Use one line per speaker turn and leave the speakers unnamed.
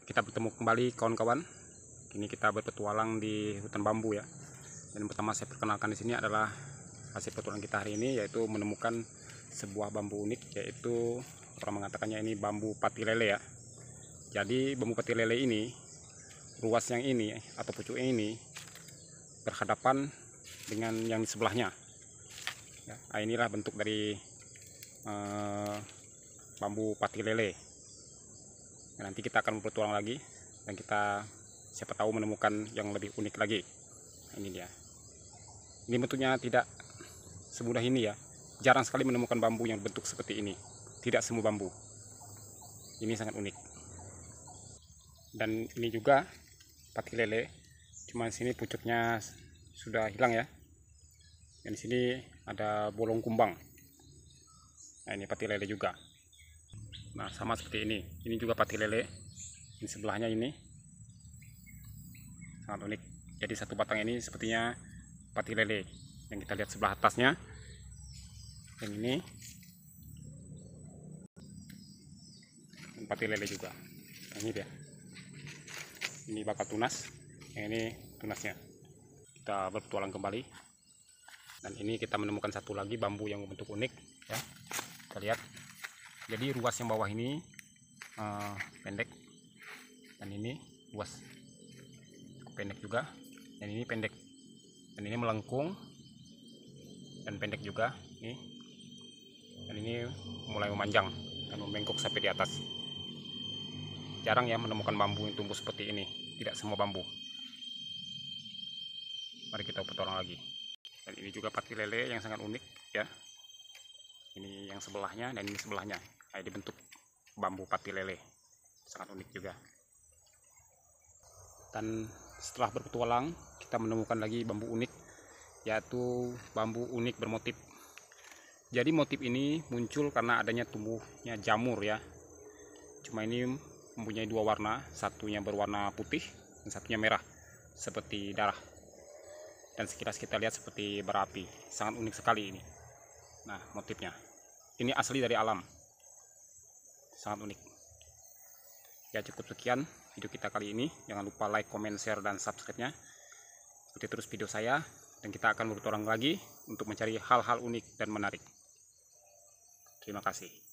kita bertemu kembali kawan-kawan. Kini kita berpetualang di hutan bambu ya. Dan pertama saya perkenalkan di sini adalah hasil petualangan kita hari ini, yaitu menemukan sebuah bambu unik, yaitu orang mengatakannya ini bambu pati lele ya. Jadi bambu pati lele ini, ruas yang ini atau pucuk ini berhadapan dengan yang di sebelahnya. Ya, inilah bentuk dari bambu pati lele. Nah, nanti kita akan berpetualang lagi dan kita siapa tahu menemukan yang lebih unik lagi. Nah, ini dia. Ini bentuknya tidak semudah ini ya. Jarang sekali menemukan bambu yang bentuk seperti ini. Tidak semua bambu. Ini sangat unik. Dan ini juga pati lele. Cuma di sini pucuknya sudah hilang ya. Dan di sini ada bolong kumbang. Nah, ini pati lele juga. Nah, sama seperti ini. Ini juga pati lele. Di sebelahnya ini sangat unik. Jadi satu batang ini sepertinya pati lele. Yang kita lihat sebelah atasnya. Dan ini pati lele juga. Nah, ini dia. Ini bakal tunas. Yang ini tunasnya. Kita berpetualang kembali. Dan ini kita menemukan satu lagi bambu yang bentuk unik ya. Kita lihat. Jadi ruas yang bawah ini pendek, dan ini luas pendek juga, dan ini pendek, dan ini melengkung dan pendek juga nih, dan ini mulai memanjang dan membengkok sampai di atas. Jarang ya menemukan bambu yang tumbuh seperti ini, tidak semua bambu. Mari kita petualang lagi. Dan ini juga pati lele yang sangat unik ya. Ini yang sebelahnya dan ini sebelahnya. Nah, ini bentuk bambu pati lele. Sangat unik juga. Dan setelah berpetualang, kita menemukan lagi bambu unik, yaitu bambu unik bermotif. Jadi motif ini muncul karena adanya tumbuhnya jamur ya. Cuma ini mempunyai dua warna, satunya berwarna putih dan satunya merah, seperti darah. Dan sekilas kita lihat seperti berapi. Sangat unik sekali ini. Nah, motifnya ini asli dari alam, sangat unik ya. Cukup sekian video kita kali ini. Jangan lupa like, comment, share, dan subscribe nya. Ikuti terus video saya, dan kita akan berpetualang lagi untuk mencari hal-hal unik dan menarik. Terima kasih.